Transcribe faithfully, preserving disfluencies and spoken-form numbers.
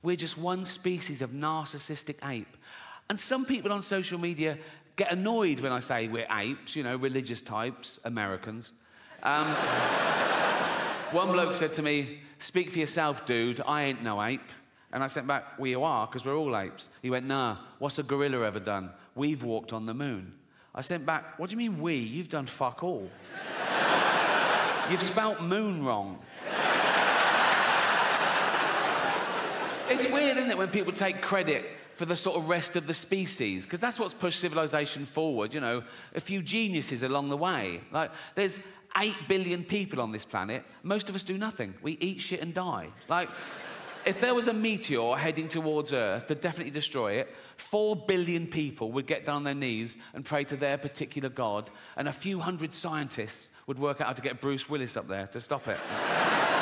we're just one species of narcissistic ape. And some people on social media get annoyed when I say we're apes, you know, religious types, Americans. Um, one bloke said to me, "Speak for yourself, dude, I ain't no ape." And I sent back, "Well, you are, because we're all apes." He went, "Nah, what's a gorilla ever done? We've walked on the moon." I sent back, "What do you mean we? You've done fuck all. You've spelt moon wrong." It's weird, isn't it, when people take credit for the sort of rest of the species, because that's what's pushed civilization forward, you know, a few geniuses along the way. Like, there's eight billion people on this planet. Most of us do nothing. We eat shit and die. Like, if there was a meteor heading towards Earth to definitely destroy it, four billion people would get down on their knees and pray to their particular god, and a few hundred scientists would work out how to get Bruce Willis up there to stop it.